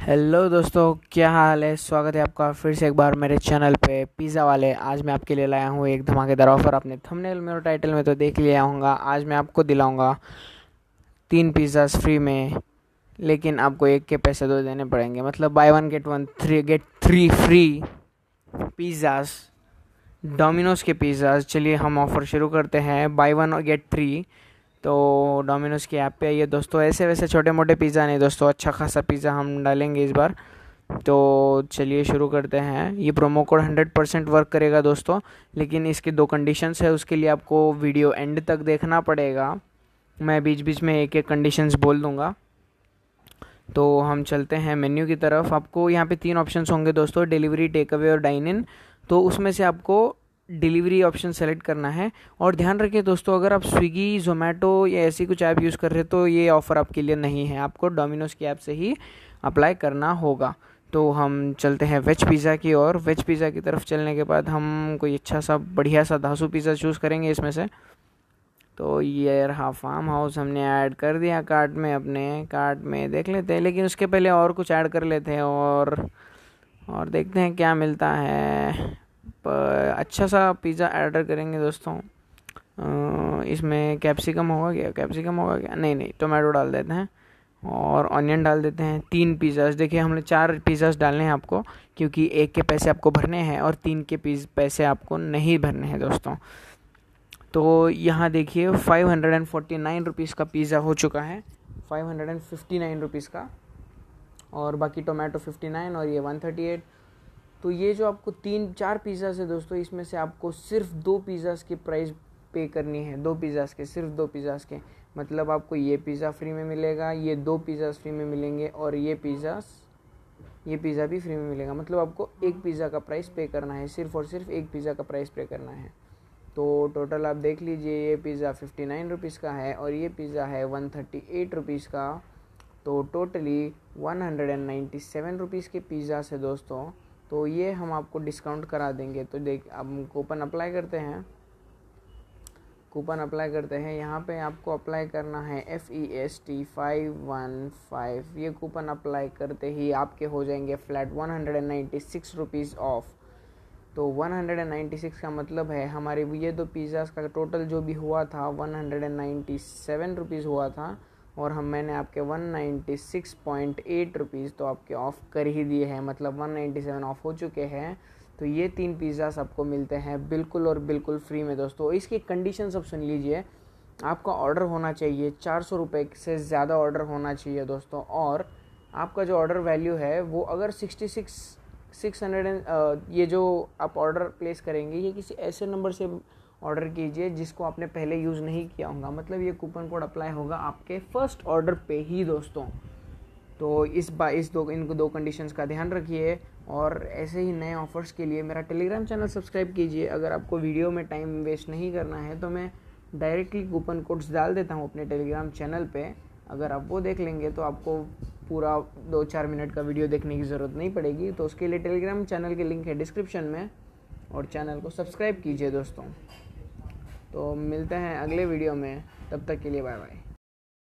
Hello दोस्तों, क्या हाल है। स्वागत है आपका फिर से एक बार मेरे चैनल पे पिज़्ज़ा वाले। आज मैं आपके लिए लाया हूँ एक धमाकेदार ऑफ़र। आपने थंबनेल में और टाइटल में तो देख लिया होगा। आज मैं आपको दिलाऊंगा 3 पिज़्ज़ास फ्री में, लेकिन आपको एक के पैसे दो देने पड़ेंगे। मतलब buy one get three free pizzas, Domino's के पिज़्ज़ास। चलिए हम ऑफ़र शुरू करते हैं। बाय वन और गेट थ्री। तो डोमिनोज़ की ऐप पे आइए दोस्तों। ऐसे वैसे छोटे मोटे पिज़्ज़ा नहीं दोस्तों, अच्छा खासा पिज़्ज़ा हम डालेंगे इस बार। तो चलिए शुरू करते हैं। ये प्रोमो कोड 100% वर्क करेगा दोस्तों, लेकिन इसके 2 कंडीशंस है। उसके लिए आपको वीडियो एंड तक देखना पड़ेगा। मैं बीच बीच में एक एक कंडीशंस बोल दूंगा। तो हम चलते हैं मेन्यू की तरफ। आपको यहाँ पे 3 ऑप्शंस होंगे दोस्तों, डिलीवरी, टेक अवे और डाइन इन। तो उसमें से आपको डिलीवरी ऑप्शन सेलेक्ट करना है। और ध्यान रखिए दोस्तों, अगर आप स्विगी, जोमेटो या ऐसी कुछ ऐप यूज़ कर रहे हो तो ये ऑफ़र आपके लिए नहीं है। आपको डोमिनोज़ की ऐप से ही अप्लाई करना होगा। तो हम चलते हैं वेज पिज़्ज़ा की ओर। वेज पिज़्ज़ा की तरफ चलने के बाद हम कोई अच्छा सा बढ़िया सा धासु पिज़्ज़ा चूज़ करेंगे इसमें से। तो ये रहा फार्म हाउस, हमने ऐड कर दिया कार्ट में। अपने कार्ट में देख लेते हैं, लेकिन उसके पहले और कुछ ऐड कर लेते हैं और देखते हैं क्या मिलता है। पर अच्छा सा पिज़्ज़ा ऑर्डर करेंगे दोस्तों। इसमें कैप्सिकम होगा क्या? नहीं, टोमेटो डाल देते हैं और ऑनियन डाल देते हैं। 3 पिज़्ज़ास, देखिए हमने 4 पिज़्ज़ास डालने हैं आपको, क्योंकि एक के पैसे आपको भरने हैं और 3 के पैसे आपको नहीं भरने हैं दोस्तों। तो यहाँ देखिए 549 रुपीज़ का पिज़्ज़ा हो चुका है, 559 रुपीज़ का। और बाकी टोमेटो 59 और ये 138। तो ये जो आपको 3-4 पिज़्ज़ास है दोस्तों, इसमें से आपको सिर्फ 2 पिज़्ज़ास की प्राइस पे करनी है। 2 पिज़्ज़ास के, सिर्फ 2 पिज़्ज़ास के। मतलब आपको ये पिज़्ज़ा फ्री में मिलेगा, ये 2 पिज़्ज़ास फ्री में मिलेंगे और ये पिज़्ज़ा भी फ्री में मिलेगा। मतलब आपको एक पिज़्ज़ा का प्राइस पे करना है, सिर्फ और सिर्फ एक पिज़्ज़ा का प्राइस पे करना है। तो टोटल आप देख लीजिए, ये पिज़्ज़ा 59 रुपीज़ का है और ये पिज़्ज़ा है 138 रुपीज़ का। तो टोटली 197 रुपीज़ के पिज़्ज़ा से दोस्तों। तो ये हम आपको डिस्काउंट करा देंगे। तो अब कूपन अप्लाई करते हैं। यहाँ पे आपको अप्लाई करना है FEST 515। ये कूपन अप्लाई करते ही आपके हो जाएंगे फ्लैट 196 रुपीज़ ऑफ। तो 196 का मतलब है हमारे ये 2 पिज़्ज़ास का टोटल जो भी हुआ था 197 रुपीज़ हुआ था, और मैंने आपके 196.8 रुपीज़ तो आपके ऑफ़ कर ही दिए हैं। मतलब 197 ऑफ़ हो चुके हैं। तो ये 3 पिज़्ज़ास आपको मिलते हैं बिल्कुल और बिल्कुल फ्री में दोस्तों। इसकी कंडीशन सब सुन लीजिए। आपका ऑर्डर होना चाहिए 400 रुपये से ज़्यादा ऑर्डर होना चाहिए दोस्तों। और आपका जो ऑर्डर वैल्यू है वो अगर 600 ये जो आप ऑर्डर प्लेस करेंगे, ये किसी ऐसे नंबर से ऑर्डर कीजिए जिसको आपने पहले यूज़ नहीं किया होगा। मतलब ये कूपन कोड अप्लाई होगा आपके फर्स्ट ऑर्डर पे ही दोस्तों। तो इन 2 कंडीशंस का ध्यान रखिए। और ऐसे ही नए ऑफ़र्स के लिए मेरा टेलीग्राम चैनल सब्सक्राइब कीजिए। अगर आपको वीडियो में टाइम वेस्ट नहीं करना है तो मैं डायरेक्टली कूपन कोड्स डाल देता हूँ अपने टेलीग्राम चैनल पे। अगर आप वो देख लेंगे तो आपको पूरा 2-4 मिनट का वीडियो देखने की ज़रूरत नहीं पड़ेगी। तो उसके लिए टेलीग्राम चैनल के लिंक है डिस्क्रिप्शन में, और चैनल को सब्सक्राइब कीजिए दोस्तों। तो मिलते हैं अगले वीडियो में, तब तक के लिए बाय बाय।